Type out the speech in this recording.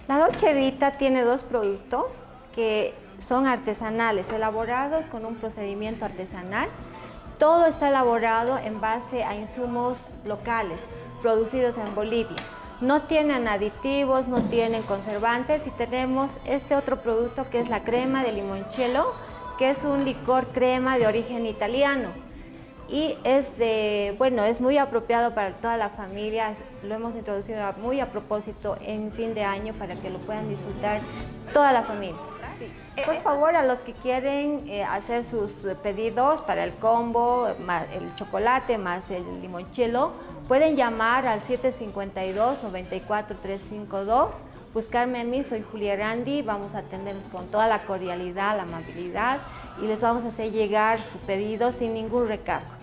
La Dolce Vita tiene dos productos que son artesanales, elaborados con un procedimiento artesanal. Todo está elaborado en base a insumos locales, producidos en Bolivia. No tienen aditivos, no tienen conservantes, y tenemos este otro producto que es la crema de limoncello, que es un licor crema de origen italiano. Y es muy apropiado para toda la familia. Lo hemos introducido muy a propósito en fin de año para que lo puedan disfrutar toda la familia. Por favor, a los que quieren hacer sus pedidos para el combo, más el chocolate más el limoncello, pueden llamar al 752-94352, buscarme a mí, soy Julia Arandi. Vamos a atenderlos con toda la cordialidad, la amabilidad, y les vamos a hacer llegar su pedido sin ningún recargo.